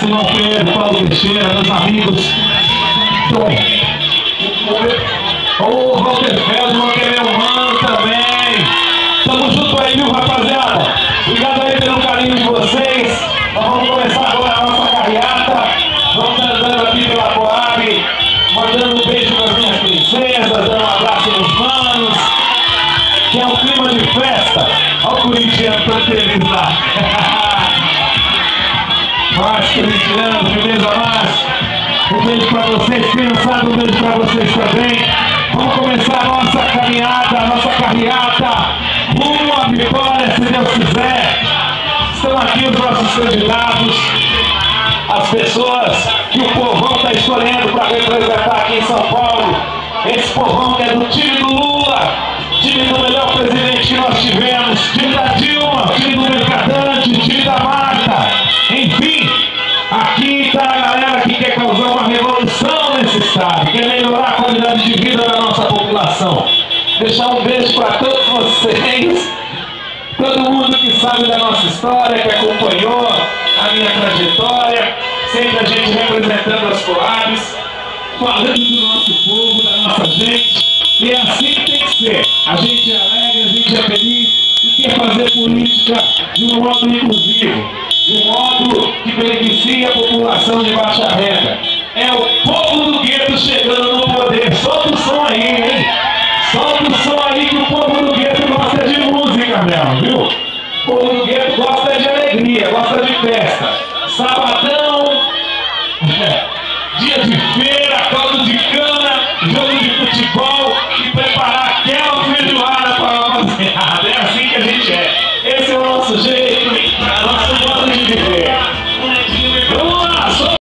Simão Pedro, Paulo Teixeira, meus amigos. O Walter Feldman, que é meu mano também. Tamo junto aí, viu, rapaziada? Obrigado aí pelo carinho de vocês. Nós vamos começar agora a nossa carreata. Vamos andando aqui pela Coab, mandando um beijo nas minhas princesas, dando um abraço nos manos. Que é um clima de festa. Olha o corintiano tão feliz lá. Márcio, corintiano, beleza, Márcio? Um beijo pra vocês, criançada, um beijo pra vocês também. Vamos começar a nossa caminhada, a nossa carreata rumo à vitória, se Deus quiser. Estão aqui os nossos candidatos, as pessoas que o povão está escolhendo para representar aqui em São Paulo. Esse povão que é do time do Lula, time do melhor presidente que nós tivemos, time da Dilma, time do Mercadante, time da Marta, enfim. Aqui está a galera que quer causar uma revolução nesse estado, quer melhorar a qualidade de vida da nossa população. Deixar um beijo para todos vocês, todo mundo que sabe da nossa história, que acompanhou a minha trajetória, sempre a gente representando as Coabs, falando do nosso povo, da nossa gente, e é assim que tem que ser. A gente é alegre, a gente é feliz e quer fazer política de um modo inclusivo. De um modo que beneficia a população de baixa renda. É o povo do gueto chegando no poder. Solta o som aí, hein? Solta o som aí que o povo do gueto gosta de música mesmo, viu? O povo do gueto gosta de alegria, gosta de festa. Sabadão